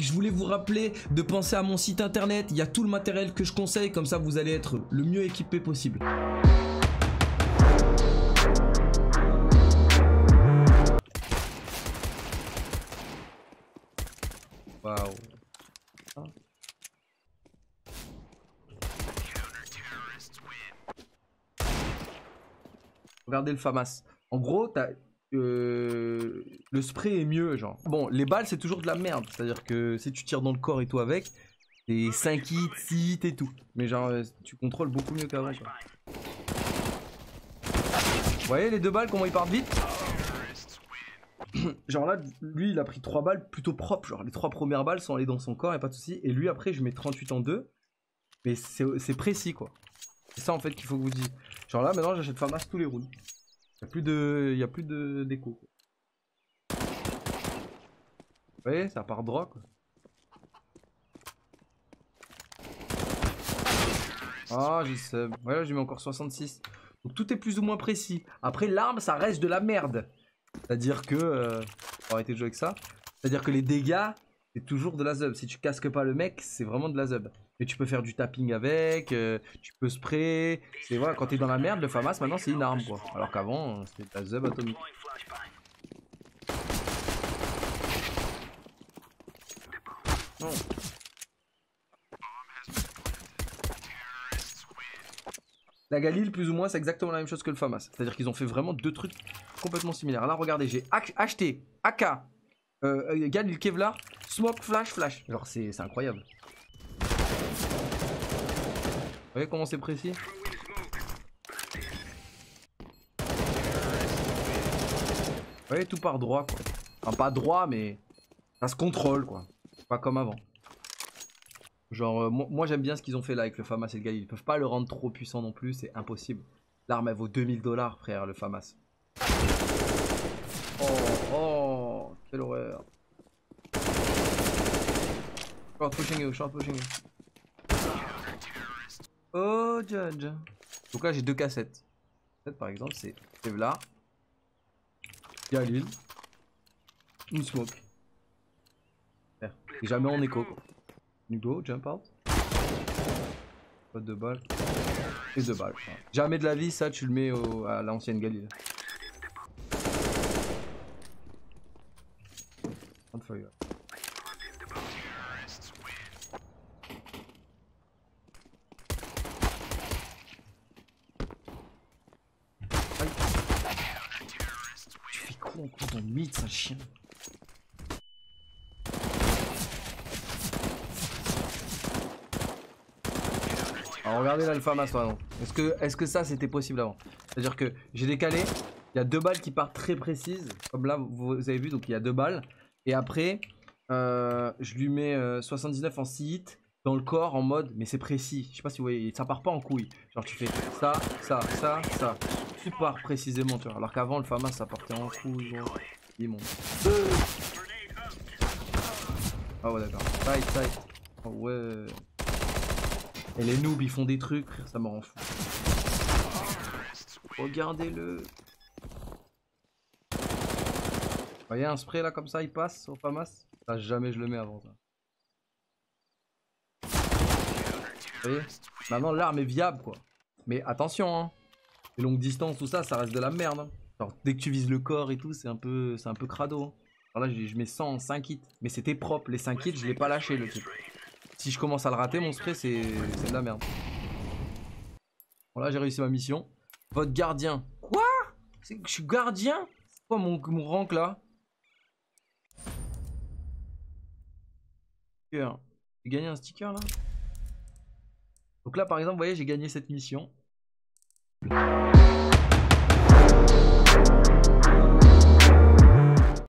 Je voulais vous rappeler de penser à mon site internet. Il y a tout le matériel que je conseille. Comme ça, vous allez être le mieux équipé possible. Waouh. Regardez le FAMAS. En gros, le spray est mieux, genre. Bon, les balles, c'est toujours de la merde. C'est-à-dire que si tu tires dans le corps et tout avec, c'est 5 hits, 6 hits et tout. Mais genre, tu contrôles beaucoup mieux qu'avant, quoi. Vous voyez les 2 balles, comment ils partent vite? Genre là, lui, il a pris 3 balles plutôt propres. Genre, les 3 premières balles sont allées dans son corps, et pas de soucis. Et lui, après, je mets 38 en 2. Mais c'est précis, quoi. C'est ça, en fait, qu'il faut que vous disiez. Genre là, maintenant, j'achète FAMAS tous les rounds. Il y a plus de déco. Vous voyez, ça part droit, quoi. Ah, j'ai sais. Ouais, là, j'ai mis encore 66. Donc tout est plus ou moins précis. Après, l'arme, ça reste de la merde. C'est-à-dire que... faut arrêter de jouer avec ça. C'est-à-dire que les dégâts, c'est toujours de la zub. Si tu casques pas le mec, c'est vraiment de la zub. Et tu peux faire du tapping avec, tu peux spray. C'est voilà, quand t'es dans la merde, le FAMAS, maintenant, c'est une arme, quoi. Alors qu'avant, c'était de la zub atomique. Non. La Galil, plus ou moins, c'est exactement la même chose que le FAMAS. C'est-à-dire qu'ils ont fait vraiment 2 trucs complètement similaires. Là, regardez, j'ai acheté AK, Galil Kevlar, Smoke, Flash. Alors, c'est incroyable. Vous voyez comment c'est précis? Vous voyez, tout part droit, quoi. Enfin, pas droit, mais ça se contrôle, quoi. Pas comme avant. Genre, moi j'aime bien ce qu'ils ont fait là avec le FAMAS et le Galil. Ils peuvent pas le rendre trop puissant non plus, c'est impossible. L'arme elle vaut 2000 $, frère, le FAMAS. Oh, quelle horreur. Short pushing you. Oh, Judge. Donc là j'ai 2 cassettes. Cette par exemple, c'est Kevlar, Galil, une smoke. Et jamais en écho, quoi. You go, jump out. Pas de balles. Et 2 balles. Enfin, jamais de la vie, ça tu le mets à l'ancienne Galil. On fire. Tu fais quoi en cours dans le mid, ça chien? Alors regardez là le FAMAS par exemple. Est-ce que ça c'était possible avant? C'est-à-dire que j'ai décalé, il y a 2 balles qui partent très précises. Comme là vous avez vu, donc il y a 2 balles. Et après, je lui mets 79 en 6 hits dans le corps en mode, mais c'est précis. Je sais pas si vous voyez, ça part pas en couille. Genre tu fais ça. Tu pars précisément, tu vois. Alors qu'avant le FAMAS ça partait en couille. Il monte. Ah ouais d'accord. Side. Oh ouais. Et les noobs ils font des trucs, frère, ça me rend fou. Regardez-le. Vous voyez un spray là comme ça, il passe au FAMAS. Ça jamais je le mets avant ça. Vous voyez? Maintenant l'arme est viable quoi. Mais attention hein. Les longues distances, tout ça, ça reste de la merde. Hein. Genre, dès que tu vises le corps et tout, c'est un peu crado. Hein. Alors là je mets 100 en 5 hits. Mais c'était propre, les 5 hits je l'ai pas lâché le truc. Si je commence à le rater, mon spray, c'est de la merde. Bon, là, j'ai réussi ma mission. Votre gardien. Quoi? Je suis gardien? C'est quoi mon rank, là? J'ai gagné un sticker, là. Donc là, par exemple, vous voyez, j'ai gagné cette mission.